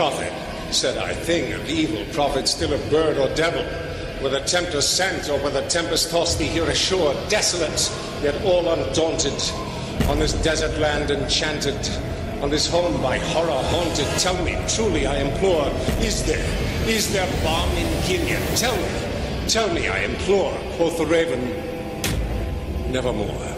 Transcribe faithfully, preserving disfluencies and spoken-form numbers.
prophet, said I, thing of evil, prophet, still a bird or devil, whether tempter sent or whether tempest tossed thee here ashore, desolate, yet all undaunted, on this desert land enchanted, on this home by horror haunted. Tell me, truly I implore, is there, is there balm in Gilead? Tell me, tell me, I implore, quoth the raven, nevermore.